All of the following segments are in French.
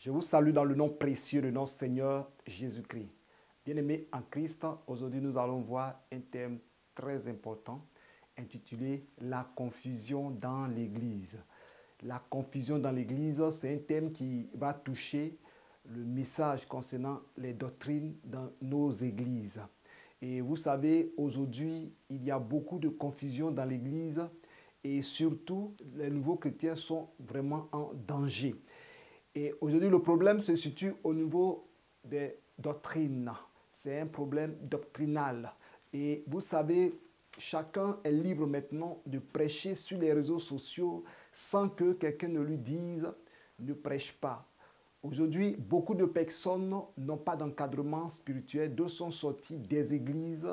Je vous salue dans le nom précieux de notre Seigneur Jésus-Christ. Bien-aimés en Christ, aujourd'hui nous allons voir un thème très important intitulé « La confusion dans l'Église ». La confusion dans l'Église, c'est un thème qui va toucher le message concernant les doctrines dans nos églises. Et vous savez, aujourd'hui, il y a beaucoup de confusion dans l'Église et surtout, les nouveaux chrétiens sont vraiment en danger. Et aujourd'hui, le problème se situe au niveau des doctrines. C'est un problème doctrinal. Et vous savez, chacun est libre maintenant de prêcher sur les réseaux sociaux sans que quelqu'un ne lui dise « ne prêche pas ». Aujourd'hui, beaucoup de personnes n'ont pas d'encadrement spirituel, d'autres sont sortis des églises,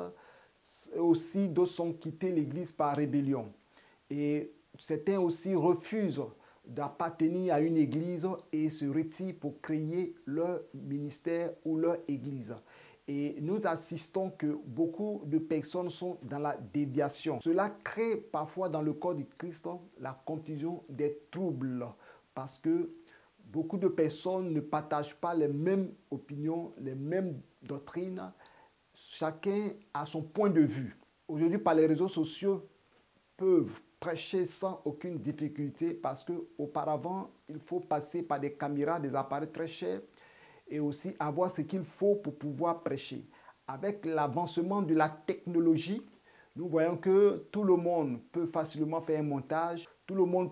aussi d'autres sont quittés l'église par rébellion. Et certains aussi refusent d'appartenir à une église et se retirent pour créer leur ministère ou leur église. Et nous assistons que beaucoup de personnes sont dans la déviation. Cela crée parfois dans le corps du Christ la confusion, des troubles, parce que beaucoup de personnes ne partagent pas les mêmes opinions, les mêmes doctrines. Chacun a son point de vue. Aujourd'hui, par les réseaux sociaux, peuvent prêcher sans aucune difficulté parce qu'auparavant, il faut passer par des caméras, des appareils très chers et aussi avoir ce qu'il faut pour pouvoir prêcher. Avec l'avancement de la technologie, nous voyons que tout le monde peut facilement faire un montage, tout le monde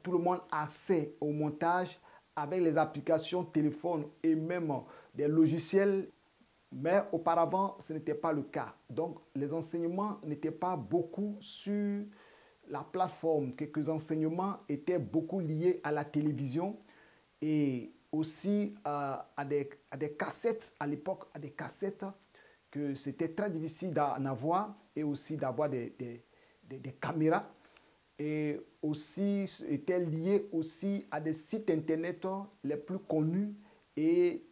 a accès au montage avec les applications téléphone et même des logiciels. Mais auparavant, ce n'était pas le cas. Donc, les enseignements n'étaient pas beaucoup sur la plateforme. Quelques enseignements étaient beaucoup liés à la télévision et aussi à des cassettes, à l'époque, à des cassettes que c'était très difficile d'en avoir et aussi d'avoir des caméras. Et aussi étaient liés aussi à des sites internet les plus connus et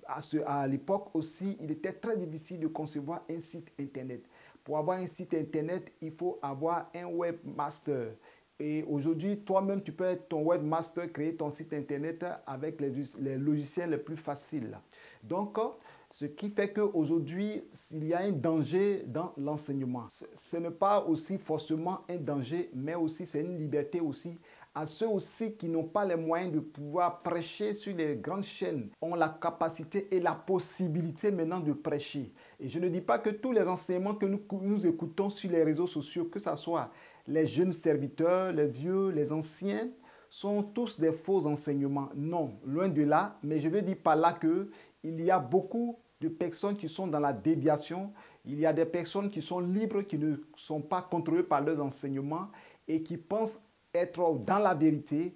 à l'époque aussi, il était très difficile de concevoir un site internet. Pour avoir un site internet, il faut avoir un webmaster. Et aujourd'hui, toi-même, tu peux être ton webmaster, créer ton site internet avec les logiciels les plus faciles. Donc, ce qui fait qu'aujourd'hui, il y a un danger dans l'enseignement. Ce n'est pas aussi forcément un danger, mais aussi c'est une liberté aussi à ceux aussi qui n'ont pas les moyens de pouvoir prêcher sur les grandes chaînes, ont la capacité et la possibilité maintenant de prêcher. Et je ne dis pas que tous les enseignements que nous écoutons sur les réseaux sociaux, que ce soit les jeunes serviteurs, les vieux, les anciens, sont tous des faux enseignements. Non, loin de là, mais je veux dire par là qu'il y a beaucoup de personnes qui sont dans la déviation, il y a des personnes qui sont libres, qui ne sont pas contrôlées par leurs enseignements et qui pensent être dans la vérité,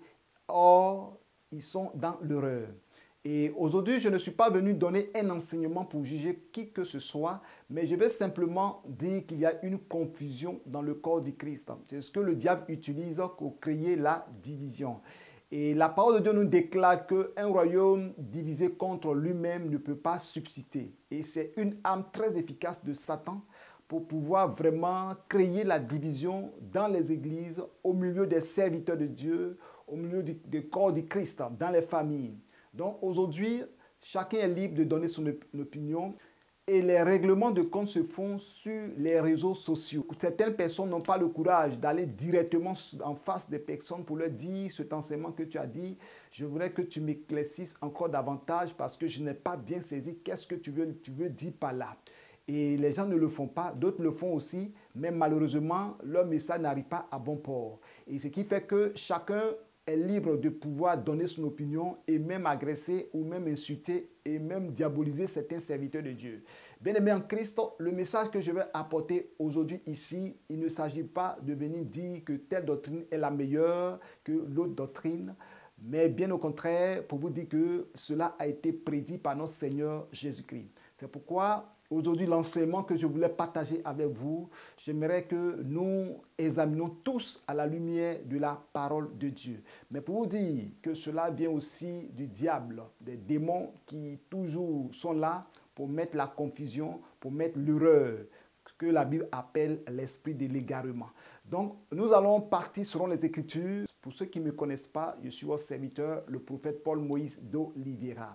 or ils sont dans l'erreur. Et aujourd'hui, je ne suis pas venu donner un enseignement pour juger qui que ce soit, mais je vais simplement dire qu'il y a une confusion dans le corps du Christ. C'est ce que le diable utilise pour créer la division. Et la parole de Dieu nous déclare qu'un royaume divisé contre lui-même ne peut pas subsister. Et c'est une arme très efficace de Satan pour pouvoir vraiment créer la division dans les églises, au milieu des serviteurs de Dieu, au milieu du corps du Christ, dans les familles. Donc aujourd'hui, chacun est libre de donner son opinion et les règlements de compte se font sur les réseaux sociaux. Certaines personnes n'ont pas le courage d'aller directement en face des personnes pour leur dire cet enseignement que tu as dit, je voudrais que tu m'éclaircisses encore davantage parce que je n'ai pas bien saisi qu'est-ce que tu veux dire par là. Et les gens ne le font pas, d'autres le font aussi, mais malheureusement, leur message n'arrive pas à bon port. Et ce qui fait que chacun est libre de pouvoir donner son opinion et même agresser ou même insulter et même diaboliser certains serviteurs de Dieu. Bien-aimés en Christ, le message que je vais apporter aujourd'hui ici, il ne s'agit pas de venir dire que telle doctrine est la meilleure que l'autre doctrine, mais bien au contraire, pour vous dire que cela a été prédit par notre Seigneur Jésus-Christ. C'est pourquoi aujourd'hui, l'enseignement que je voulais partager avec vous, j'aimerais que nous examinions tous à la lumière de la parole de Dieu. Mais pour vous dire que cela vient aussi du diable, des démons qui toujours sont là pour mettre la confusion, pour mettre l'erreur, que la Bible appelle l'esprit de l'égarement. Donc, nous allons partir selon les Écritures. Pour ceux qui ne me connaissent pas, je suis votre serviteur, le prophète Paul Moïse d'Oliveira.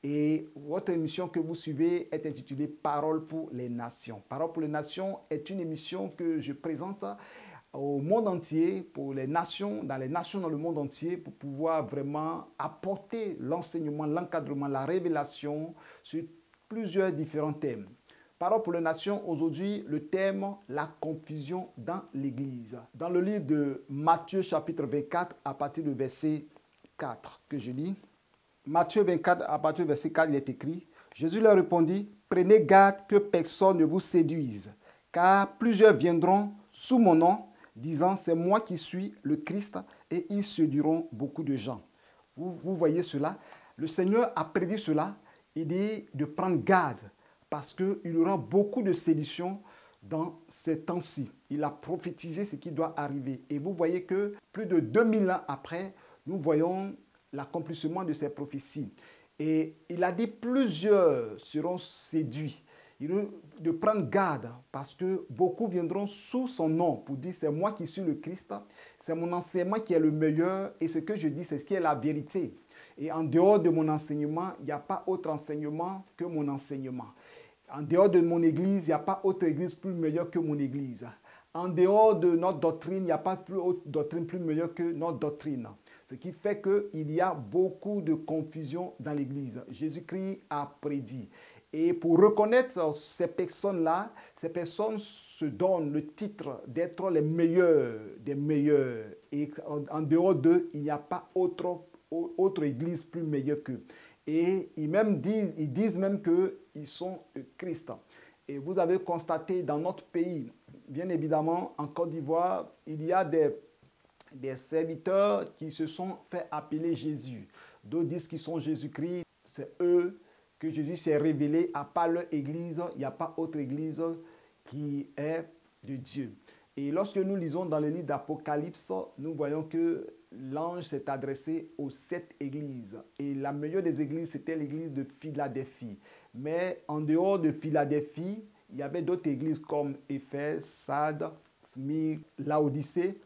Et votre émission que vous suivez est intitulée Parole pour les nations. Parole pour les nations est une émission que je présente au monde entier, pour les nations, dans le monde entier, pour pouvoir vraiment apporter l'enseignement, l'encadrement, la révélation sur plusieurs différents thèmes. Parole pour les nations, aujourd'hui, le thème, la confusion dans l'Église. Dans le livre de Matthieu chapitre 24, à partir du verset 4, que je lis. Matthieu 24, à partir du verset 4, il est écrit, Jésus leur répondit, prenez garde que personne ne vous séduise, car plusieurs viendront sous mon nom, disant, c'est moi qui suis le Christ, et ils séduiront beaucoup de gens. Vous voyez cela? Le Seigneur a prédit cela, il dit de prendre garde, parce qu'il y aura beaucoup de séduction dans ces temps-ci. Il a prophétisé ce qui doit arriver. Et vous voyez que plus de 2000 ans après, nous voyons l'accomplissement de ces prophéties. Et il a dit plusieurs seront séduits. Il veut de prendre garde parce que beaucoup viendront sous son nom pour dire c'est moi qui suis le Christ, c'est mon enseignement qui est le meilleur et ce que je dis c'est ce qui est la vérité. Et en dehors de mon enseignement, il n'y a pas autre enseignement que mon enseignement. En dehors de mon église, il n'y a pas autre église plus meilleure que mon église. En dehors de notre doctrine, il n'y a pas plus autre doctrine plus meilleure que notre doctrine. Ce qui fait qu'il y a beaucoup de confusion dans l'église. Jésus-Christ a prédit. Et pour reconnaître ces personnes-là, ces personnes se donnent le titre d'être les meilleurs des meilleurs. Et en dehors d'eux, il n'y a pas autre église plus meilleure qu'eux. Et ils disent même qu'ils sont Christ. Et vous avez constaté dans notre pays, bien évidemment, en Côte d'Ivoire, il y a des serviteurs qui se sont fait appeler Jésus. D'autres disent qu'ils sont Jésus-Christ. C'est eux que Jésus s'est révélé. À part leur église, il n'y a pas autre église qui est de Dieu. Et lorsque nous lisons dans le livre d'Apocalypse, nous voyons que l'ange s'est adressé aux 7 églises. Et la meilleure des églises, c'était l'église de Philadelphie. Mais en dehors de Philadelphie, il y avait d'autres églises comme Éphèse, Sardes, Smyrne, Laodicée,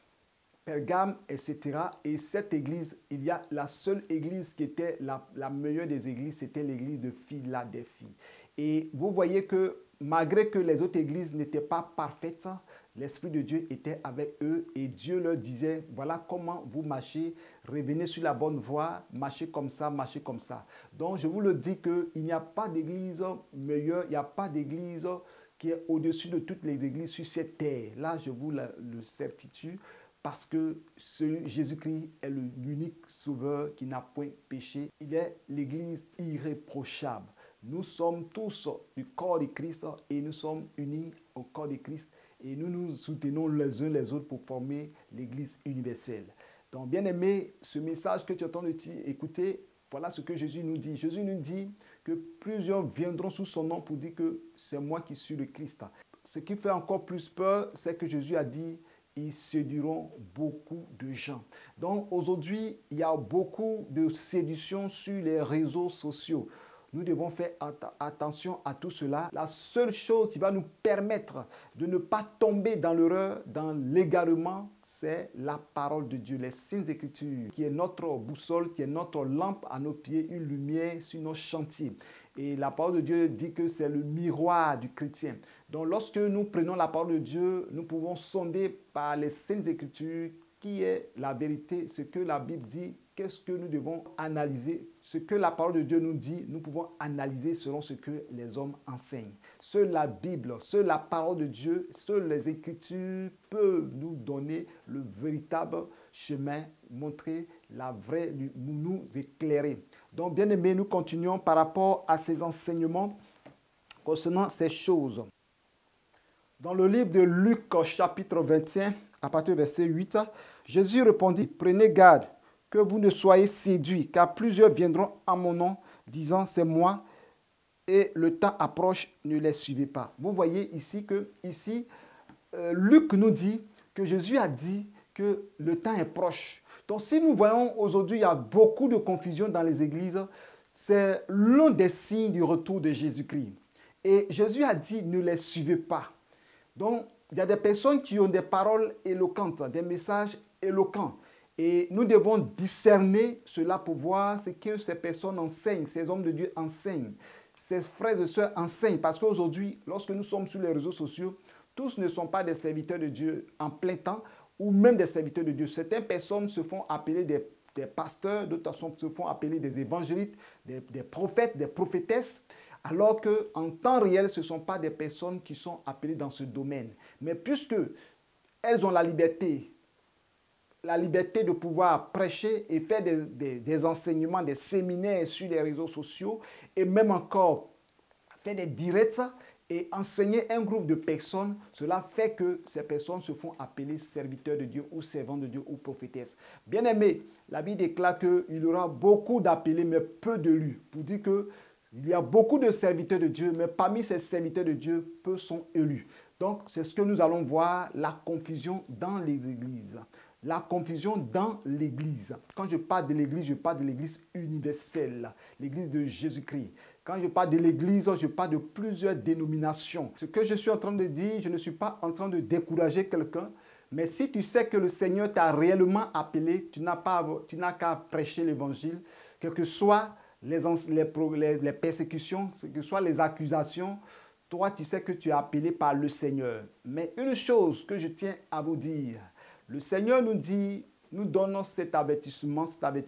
Pergame, etc. Et cette église, il y a la seule église qui était la meilleure des églises, c'était l'église de Philadelphie. Et vous voyez que malgré que les autres églises n'étaient pas parfaites, l'Esprit de Dieu était avec eux et Dieu leur disait, voilà comment vous marchez, revenez sur la bonne voie, marchez comme ça, marchez comme ça. Donc je vous le dis qu'il n'y a pas d'église meilleure, il n'y a pas d'église qui est au-dessus de toutes les églises sur cette terre. Là, je vous le certifie parce que Jésus-Christ est l'unique sauveur qui n'a point péché. Il est l'église irréprochable. Nous sommes tous du corps de Christ et nous sommes unis au corps de Christ et nous nous soutenons les uns les autres pour former l'église universelle. Donc, bien aimé, ce message que tu entends écouter, voilà ce que Jésus nous dit. Jésus nous dit que plusieurs viendront sous son nom pour dire que c'est moi qui suis le Christ. Ce qui fait encore plus peur, c'est que Jésus a dit ils séduiront beaucoup de gens. Donc, aujourd'hui, il y a beaucoup de séduction sur les réseaux sociaux. Nous devons faire attention à tout cela. La seule chose qui va nous permettre de ne pas tomber dans l'erreur, dans l'égarement, c'est la parole de Dieu, les Saintes Écritures, qui est notre boussole, qui est notre lampe à nos pieds, une lumière sur nos chantiers. Et la parole de Dieu dit que c'est le miroir du chrétien. Donc lorsque nous prenons la parole de Dieu, nous pouvons sonder par les Saintes Écritures qui est la vérité, ce que la Bible dit, qu'est-ce que nous devons analyser. Ce que la parole de Dieu nous dit, nous pouvons analyser selon ce que les hommes enseignent. Seule la Bible, seule la parole de Dieu, seules les Écritures peuvent nous donner le véritable chemin, montrer la vraie, nous éclairer. Donc, bien aimés, nous continuons par rapport à ces enseignements concernant ces choses. Dans le livre de Luc, chapitre 21, à partir du verset 8, Jésus répondit, « Prenez garde que vous ne soyez séduits, car plusieurs viendront en mon nom, disant, c'est moi, et le temps approche, ne les suivez pas. » Vous voyez ici que, Luc nous dit que Jésus a dit que le temps est proche. Donc, si nous voyons aujourd'hui, il y a beaucoup de confusion dans les églises, c'est l'un des signes du retour de Jésus-Christ. Et Jésus a dit, ne les suivez pas. Donc, il y a des personnes qui ont des paroles éloquentes, des messages éloquents. Et nous devons discerner cela pour voir ce que ces personnes enseignent, ces hommes de Dieu enseignent, ces frères et sœurs enseignent. Parce qu'aujourd'hui, lorsque nous sommes sur les réseaux sociaux, tous ne sont pas des serviteurs de Dieu en plein temps ou même des serviteurs de Dieu. Certaines personnes se font appeler des pasteurs, d'autres se font appeler des évangélistes, des prophètes, des prophétesses, alors qu'en temps réel, ce ne sont pas des personnes qui sont appelées dans ce domaine. Mais puisque elles ont la liberté de pouvoir prêcher et faire des enseignements, des séminaires sur les réseaux sociaux et même encore faire des directs et enseigner un groupe de personnes, cela fait que ces personnes se font appeler serviteurs de Dieu ou servants de Dieu ou prophétesses. Bien aimé, la Bible déclare qu'il y aura beaucoup d'appelés mais peu d'élus. Pour dire qu'il y a beaucoup de serviteurs de Dieu, mais parmi ces serviteurs de Dieu, peu sont élus. Donc, c'est ce que nous allons voir, la confusion dans les églises. La confusion dans l'Église. Quand je parle de l'Église, je parle de l'Église universelle, l'Église de Jésus-Christ. Quand je parle de l'Église, je parle de plusieurs dénominations. Ce que je suis en train de dire, je ne suis pas en train de décourager quelqu'un, mais si tu sais que le Seigneur t'a réellement appelé, tu n'as qu'à prêcher l'Évangile, quelles que soient les persécutions, quelles que soient les accusations, toi, tu sais que tu es appelé par le Seigneur. Mais une chose que je tiens à vous dire, le Seigneur nous dit, nous donnons cet avertissement,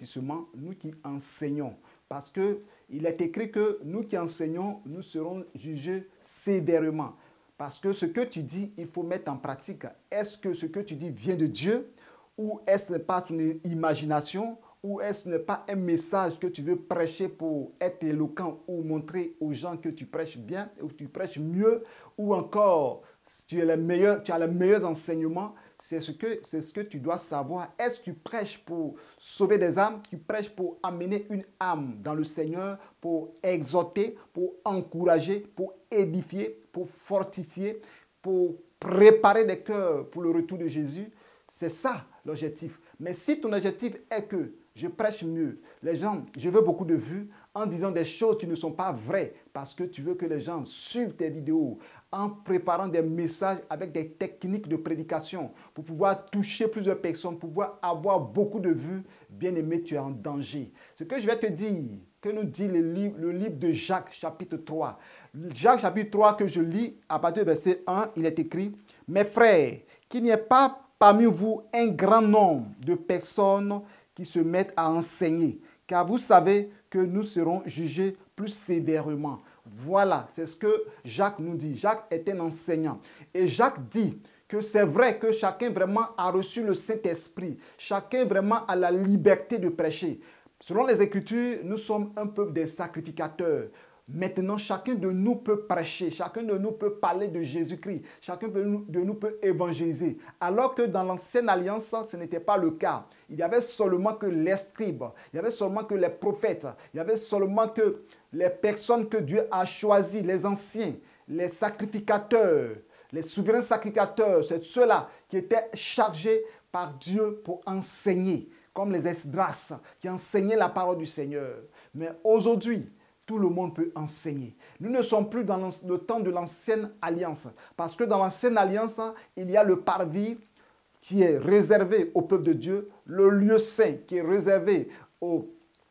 nous qui enseignons. Parce qu'il est écrit que nous qui enseignons, nous serons jugés sévèrement. Parce que ce que tu dis, il faut mettre en pratique. Est-ce que ce que tu dis vient de Dieu? Ou est-ce pas ton imagination? Ou est-ce n'est pas un message que tu veux prêcher pour être éloquent ou montrer aux gens que tu prêches bien ou que tu prêches mieux? Ou encore, tu as les meilleurs enseignements? C'est ce que tu dois savoir. Est-ce que tu prêches pour sauver des âmes? Tu prêches pour amener une âme dans le Seigneur, pour exhorter, pour encourager, pour édifier, pour fortifier, pour préparer des cœurs pour le retour de Jésus? C'est ça l'objectif. Mais si ton objectif est que je prêche mieux, les gens, je veux beaucoup de vues en disant des choses qui ne sont pas vraies parce que tu veux que les gens suivent tes vidéos, en préparant des messages avec des techniques de prédication pour pouvoir toucher plusieurs personnes, pour pouvoir avoir beaucoup de vues, bien aimé, tu es en danger. Ce que je vais te dire, que nous dit le livre de Jacques, chapitre 3. Jacques, chapitre 3, que je lis à partir du verset 1, il est écrit « Mes frères, qu'il n'y ait pas parmi vous un grand nombre de personnes qui se mettent à enseigner, car vous savez que nous serons jugés plus sévèrement. » Voilà, c'est ce que Jacques nous dit. Jacques est un enseignant. Et Jacques dit que c'est vrai que chacun vraiment a reçu le Saint-Esprit. Chacun vraiment a la liberté de prêcher. Selon les Écritures, nous sommes un peuple des sacrificateurs. Maintenant, chacun de nous peut prêcher, chacun de nous peut parler de Jésus-Christ, chacun de nous peut évangéliser. Alors que dans l'ancienne alliance, ce n'était pas le cas. Il y avait seulement que les scribes, il y avait seulement que les prophètes, il y avait seulement que les personnes que Dieu a choisies, les anciens, les sacrificateurs, les souverains sacrificateurs, c'est ceux-là qui étaient chargés par Dieu pour enseigner, comme les Esdras qui enseignaient la parole du Seigneur. Mais aujourd'hui, tout le monde peut enseigner. Nous ne sommes plus dans le temps de l'ancienne alliance. Parce que dans l'ancienne alliance, il y a le parvis qui est réservé au peuple de Dieu, le lieu saint qui est réservé aux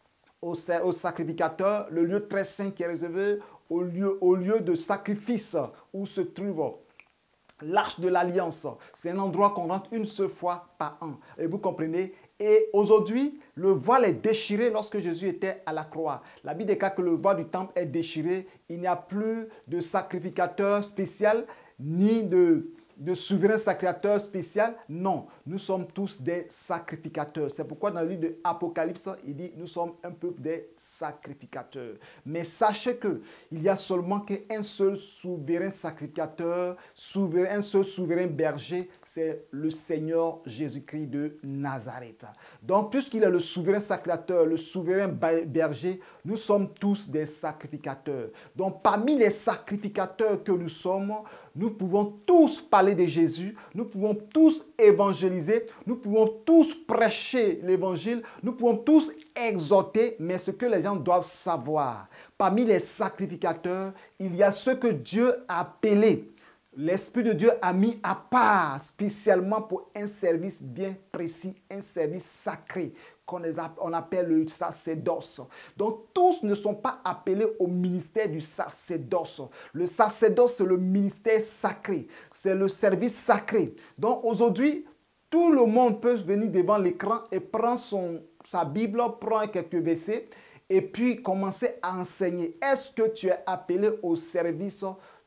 sacrificateurs, le lieu très saint qui est réservé au lieu de sacrifice où se trouve l'arche de l'alliance. C'est un endroit qu'on rentre une seule fois par an. Et vous comprenez? Et aujourd'hui, le voile est déchiré lorsque Jésus était à la croix. La Bible déclare que le voile du temple est déchiré. Il n'y a plus de sacrificateur spécial, ni de souverain sacrificateur spécial. Non, nous sommes tous des sacrificateurs. C'est pourquoi dans le livre de l'Apocalypse, il dit nous sommes un peuple des sacrificateurs. Mais sachez qu'il y a seulement qu'un seul souverain sacrificateur, un seul souverain berger, c'est le Seigneur Jésus-Christ de Nazareth. Donc, puisqu'il est le souverain sacrificateur, le souverain berger, nous sommes tous des sacrificateurs. Donc, parmi les sacrificateurs que nous sommes, nous pouvons tous parler de Jésus, nous pouvons tous évangéliser, nous pouvons tous prêcher l'évangile, nous pouvons tous exhorter, mais ce que les gens doivent savoir, parmi les sacrificateurs, il y a ceux que Dieu a appelés l'Esprit de Dieu a mis à part spécialement pour un service bien précis, un service sacré qu'on appelle le sacerdoce. Donc tous ne sont pas appelés au ministère du sacerdoce. Le sacerdoce, c'est le ministère sacré, c'est le service sacré. Donc aujourd'hui, tout le monde peut venir devant l'écran et prendre sa Bible, prendre quelques versets et puis commencer à enseigner. Est-ce que tu es appelé au service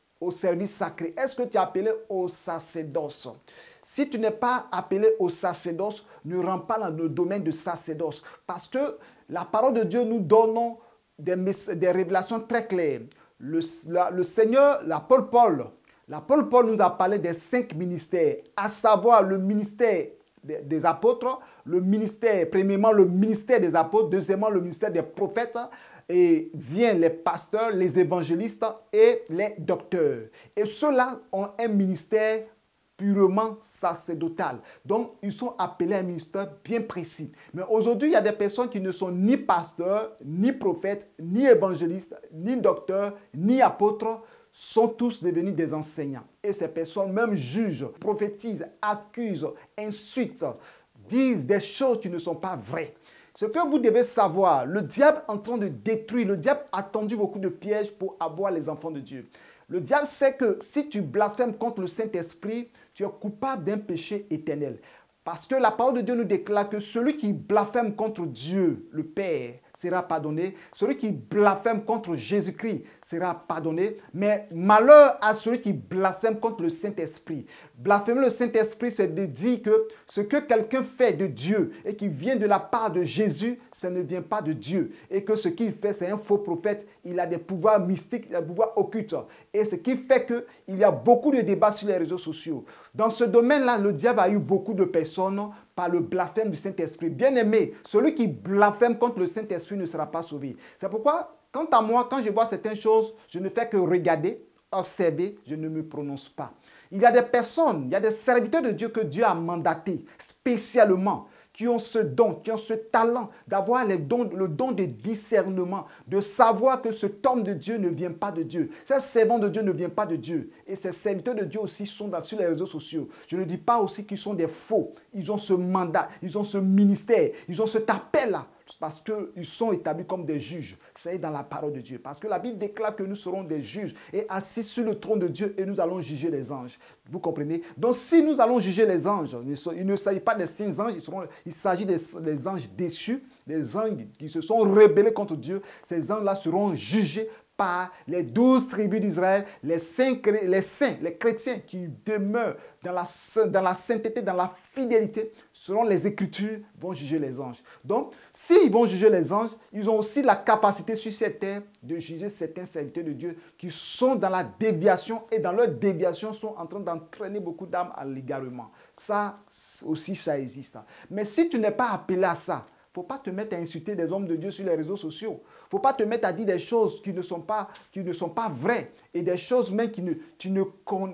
sacré? Est-ce que tu es appelé au sacerdoce? Si tu n'es pas appelé au sacerdoce, ne rentre pas dans le domaine du sacerdoce. Parce que la parole de Dieu nous donne des révélations très claires. Le Seigneur, l'apôtre Paul nous a parlé des 5 ministères, à savoir le ministère des apôtres, le ministère, premièrement le ministère des apôtres, deuxièmement le ministère des prophètes, et viennent les pasteurs, les évangélistes et les docteurs. Et ceux-là ont un ministère purement sacerdotal. Donc, ils sont appelés à un ministère bien précis. Mais aujourd'hui, il y a des personnes qui ne sont ni pasteurs, ni prophètes, ni évangélistes, ni docteurs, ni apôtres, sont tous devenus des enseignants. Et ces personnes même jugent, prophétisent, accusent, insultent, disent des choses qui ne sont pas vraies. Ce que vous devez savoir, le diable est en train de détruire, le diable a tendu beaucoup de pièges pour avoir les enfants de Dieu. Le diable sait que si tu blasphèmes contre le Saint-Esprit, tu es coupable d'un péché éternel. Parce que la parole de Dieu nous déclare que celui qui blasphème contre Dieu, le Père, sera pardonné. Celui qui blasphème contre Jésus-Christ sera pardonné. Mais malheur à celui qui blasphème contre le Saint-Esprit. Blasphémer le Saint-Esprit, c'est de dire que ce que quelqu'un fait de Dieu et qui vient de la part de Jésus, ça ne vient pas de Dieu. Et que ce qu'il fait, c'est un faux prophète. Il a des pouvoirs mystiques, il a des pouvoirs occultes. Et ce qui fait qu'il y a beaucoup de débats sur les réseaux sociaux. Dans ce domaine-là, le diable a eu beaucoup de personnes par le blasphème du Saint-Esprit. Bien-aimé, celui qui blasphème contre le Saint-Esprit ne sera pas sauvé. C'est pourquoi, quant à moi, quand je vois certaines choses, je ne fais que regarder, observer, je ne me prononce pas. Il y a des personnes, il y a des serviteurs de Dieu que Dieu a mandatés spécialement, qui ont ce don, qui ont ce talent d'avoir le don de discernement, de savoir que cet homme de Dieu ne vient pas de Dieu. Ce servant de Dieu ne vient pas de Dieu. Et ces serviteurs de Dieu aussi sont sur les réseaux sociaux. Je ne dis pas aussi qu'ils sont des faux. Ils ont ce mandat, ils ont ce ministère, ils ont cet appel-là. Parce qu'ils sont établis comme des juges. C'est dans la parole de Dieu. Parce que la Bible déclare que nous serons des juges et assis sur le trône de Dieu et nous allons juger les anges. Vous comprenez? Donc si nous allons juger les anges, il ne s'agit pas des saints anges, il s'agit des anges déchus, des anges qui se sont rebellés contre Dieu. Ces anges-là seront jugés par les 12 tribus d'Israël, les saints, les chrétiens qui demeurent dans la sainteté, dans la fidélité, selon les Écritures, vont juger les anges. Donc, s'ils vont juger les anges, ils ont aussi la capacité sur cette terre de juger certains serviteurs de Dieu qui sont dans la déviation et dans leur déviation sont en train d'entraîner beaucoup d'âmes à l'égarement. Ça aussi, ça existe. Mais si tu n'es pas appelé à ça, il ne faut pas te mettre à insulter des hommes de Dieu sur les réseaux sociaux. Il ne faut pas te mettre à dire des choses qui ne sont pas vraies et des choses même tu ne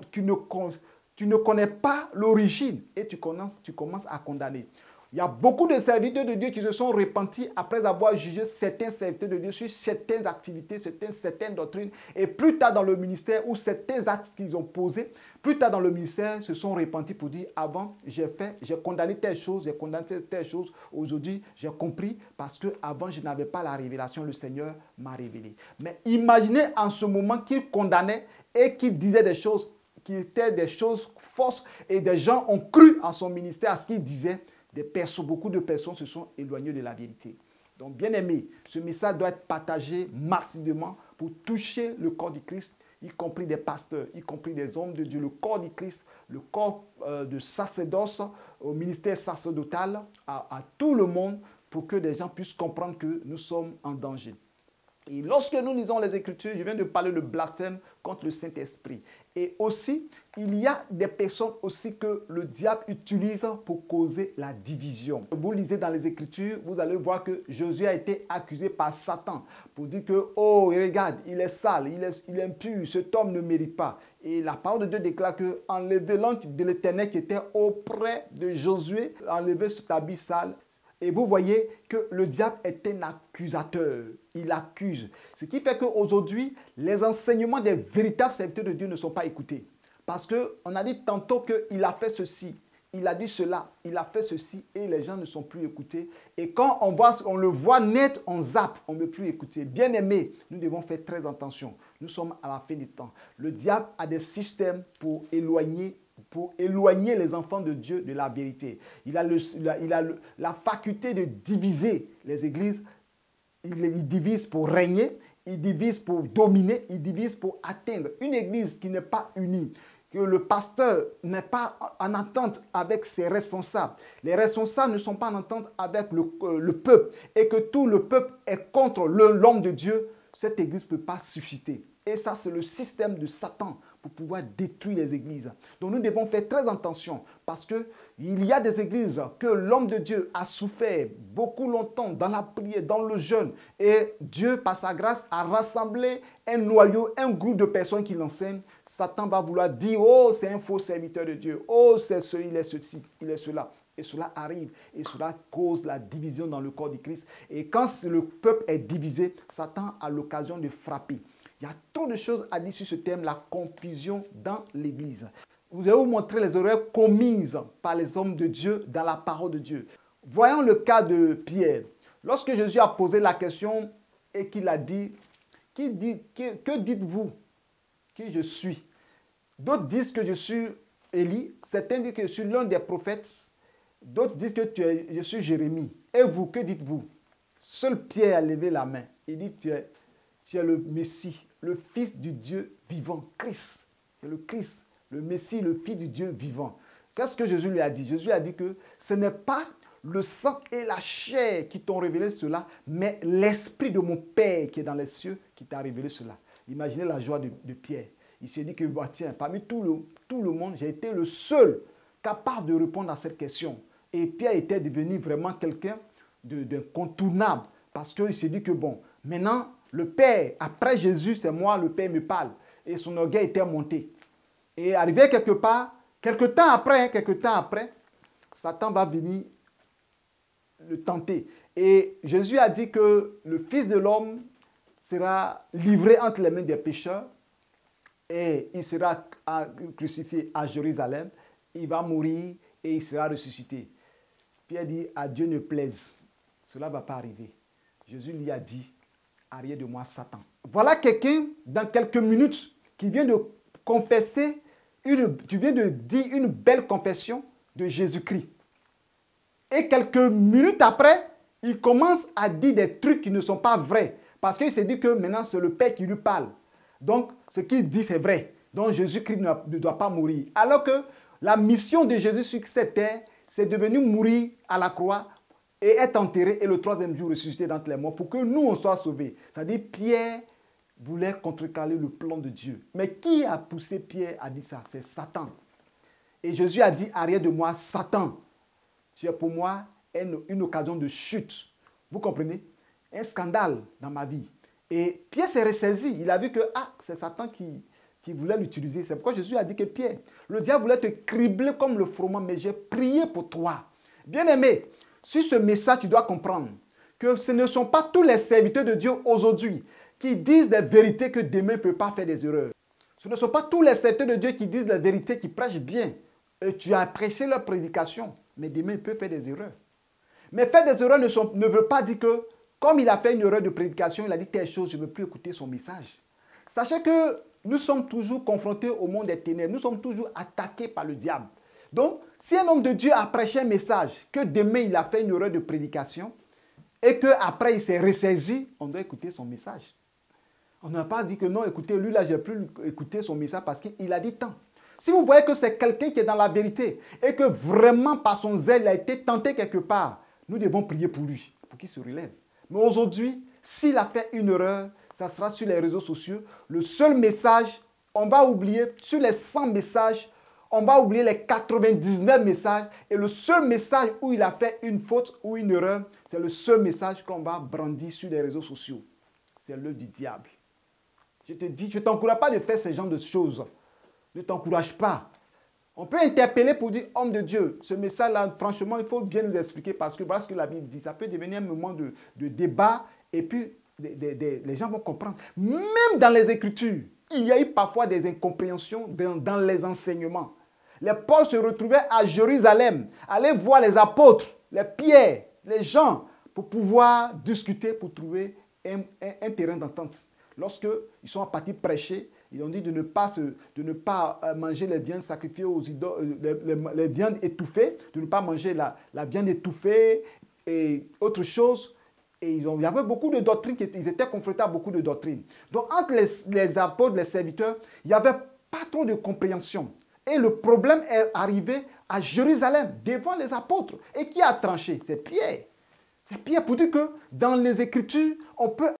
connais pas l'origine et tu commences à condamner. Il y a beaucoup de serviteurs de Dieu qui se sont repentis après avoir jugé certains serviteurs de Dieu sur certaines activités, certaines doctrines. Et plus tard dans le ministère, ou certains actes qu'ils ont posés, plus tard dans le ministère, se sont repentis pour dire, avant, j'ai condamné telle chose, j'ai condamné telle chose. Aujourd'hui, j'ai compris parce qu'avant, je n'avais pas la révélation, le Seigneur m'a révélé. Mais imaginez en ce moment qu'il condamnait et qu'il disait des choses qui étaient des choses fausses et des gens ont cru en son ministère, à ce qu'il disait. Beaucoup de personnes se sont éloignées de la vérité. Donc, bien aimé, ce message doit être partagé massivement pour toucher le corps du Christ, y compris des pasteurs, y compris des hommes de Dieu, le corps du Christ, le corps de sacerdoce, au ministère sacerdotal, à tout le monde, pour que les gens puissent comprendre que nous sommes en danger. Et lorsque nous lisons les Écritures, je viens de parler de blasphème contre le Saint-Esprit. Et aussi, il y a des personnes aussi que le diable utilise pour causer la division. Vous lisez dans les Écritures, vous allez voir que Jésus a été accusé par Satan pour dire que, oh, regarde, il est sale, il est impur, cet homme ne mérite pas. Et la parole de Dieu déclare que enlever l'ange de l'Éternel qui était auprès de Josué, enlever cet habit sale. Et vous voyez que le diable est un accusateur. Il accuse. Ce qui fait qu'aujourd'hui, les enseignements des véritables serviteurs de Dieu ne sont pas écoutés. Parce qu'on a dit tantôt qu'il a fait ceci, il a dit cela, il a fait ceci et les gens ne sont plus écoutés. Et quand on le voit net, on zappe, on ne veut plus écouter. Bien-aimés, nous devons faire très attention. Nous sommes à la fin du temps. Le diable a des systèmes pour éloigner les enfants de Dieu de la vérité. Il a la faculté de diviser les églises. Il divise pour régner, il divise pour dominer, il divise pour atteindre. Une église qui n'est pas unie, que le pasteur n'est pas en entente avec ses responsables, les responsables ne sont pas en entente avec le peuple et que tout le peuple est contre l'homme de Dieu, cette église ne peut pas susciter. Et ça, c'est le système de Satan pour pouvoir détruire les églises. Donc nous devons faire très attention parce qu'il y a des églises que l'homme de Dieu a souffert beaucoup longtemps dans la prière, dans le jeûne. Et Dieu, par sa grâce, a rassemblé un noyau, un groupe de personnes qui l'enseignent. Satan va vouloir dire, oh, c'est un faux serviteur de Dieu. Oh, c'est ce, il est ceci, il est cela. Et cela arrive et cela cause la division dans le corps du Christ. Et quand le peuple est divisé, Satan a l'occasion de frapper. Il y a trop de choses à dire sur ce thème, la confusion dans l'Église. Vous allez vous montrer les erreurs commises par les hommes de Dieu dans la parole de Dieu. Voyons le cas de Pierre. Lorsque Jésus a posé la question et qu'il a dit, que dites-vous qui je suis? D'autres disent que je suis Élie, certains disent que je suis l'un des prophètes, d'autres disent que je suis Jérémie. Et vous, que dites-vous? Seul Pierre a levé la main. Il dit, tu es le Messie, le Fils du Dieu vivant, Christ. C'est le Christ, le Messie, le Fils du Dieu vivant. Qu'est-ce que Jésus lui a dit? Jésus a dit que ce n'est pas le sang et la chair qui t'ont révélé cela, mais l'Esprit de mon Père qui est dans les cieux qui t'a révélé cela. Imaginez la joie de Pierre. Il s'est dit que, bah, tiens, parmi tout le monde, j'ai été le seul capable de répondre à cette question. Et Pierre était devenu vraiment quelqu'un d'incontournable parce qu'il s'est dit que, bon, maintenant, le Père, après Jésus, c'est moi, le Père me parle. Et son orgueil était monté. Et arrivé quelque part, quelque temps après, Satan va venir le tenter. Et Jésus a dit que le Fils de l'homme sera livré entre les mains des pécheurs et il sera crucifié à Jérusalem. Il va mourir et il sera ressuscité. Pierre dit, à Dieu ne plaise. Cela ne va pas arriver. Jésus lui a dit, arrière de moi, Satan. Voilà quelqu'un, dans quelques minutes, qui vient de confesser, tu viens de dire une belle confession de Jésus-Christ. Et quelques minutes après, il commence à dire des trucs qui ne sont pas vrais. Parce qu'il s'est dit que maintenant, c'est le Père qui lui parle. Donc, ce qu'il dit, c'est vrai. Donc, Jésus-Christ ne doit pas mourir. Alors que la mission de Jésus sur cette terre, c'est de venir mourir à la croix et être enterré et le troisième jour ressuscité d'entre les morts pour que nous, on soit sauvés. C'est-à-dire, Pierre voulait contrecarrer le plan de Dieu. Mais qui a poussé Pierre à dire ça? C'est Satan. Et Jésus a dit, arrière de moi, Satan. Tu es pour moi une occasion de chute. Vous comprenez? Un scandale dans ma vie. Et Pierre s'est ressaisi. Il a vu que, c'est Satan qui voulait l'utiliser. C'est pourquoi Jésus a dit que Pierre, le diable voulait te cribler comme le froment, mais j'ai prié pour toi. Bien-aimé, sur ce message, tu dois comprendre que ce ne sont pas tous les serviteurs de Dieu aujourd'hui qui disent des vérités que demain ne peut pas faire des erreurs. Ce ne sont pas tous les serviteurs de Dieu qui disent la vérité, qui prêchent bien. Et tu as apprécié leur prédication, mais demain, il peut faire des erreurs. Mais faire des erreurs ne veut pas dire que, comme il a fait une erreur de prédication, il a dit telle chose, je ne veux plus écouter son message. Sachez que nous sommes toujours confrontés au monde des ténèbres. Nous sommes toujours attaqués par le diable. Donc, si un homme de Dieu a prêché un message, que demain il a fait une erreur de prédication, et qu'après il s'est ressaisi, on doit écouter son message. On n'a pas dit que non, écoutez, lui là, j'ai plus écouté son message parce qu'il a dit tant. Si vous voyez que c'est quelqu'un qui est dans la vérité et que vraiment par son zèle, il a été tenté quelque part, nous devons prier pour lui, pour qu'il se relève. Mais aujourd'hui, s'il a fait une erreur, ça sera sur les réseaux sociaux. Le seul message, on va oublier, sur les 100 messages, on va oublier les 99 messages. Et le seul message où il a fait une faute ou une erreur, c'est le seul message qu'on va brandir sur les réseaux sociaux. C'est l'œuvre du diable. Je te dis, je ne t'encourage pas de faire ce genre de choses. Ne t'encourage pas. On peut interpeller pour dire, homme de Dieu, ce message-là, franchement, il faut bien nous expliquer parce que voilà ce que la Bible dit. Ça peut devenir un moment de débat et puis les gens vont comprendre. Même dans les Écritures, il y a eu parfois des incompréhensions dans les enseignements. Les Paul se retrouvaient à Jérusalem, allaient voir les apôtres, les Pierre, les gens, pour pouvoir discuter, pour trouver un terrain d'entente. Lorsqu'ils sont partis prêcher, ils ont dit de ne pas manger les viandes sacrifiées aux idoles, les viandes étouffées, de ne pas manger la viande étouffée et autre chose. Et il y avait beaucoup de doctrines, ils étaient confrontés à beaucoup de doctrines. Donc entre les apôtres, les serviteurs, il n'y avait pas trop de compréhension. Et le problème est arrivé à Jérusalem, devant les apôtres. Et qui a tranché? C'est Pierre. C'est Pierre pour dire que dans les Écritures, on peut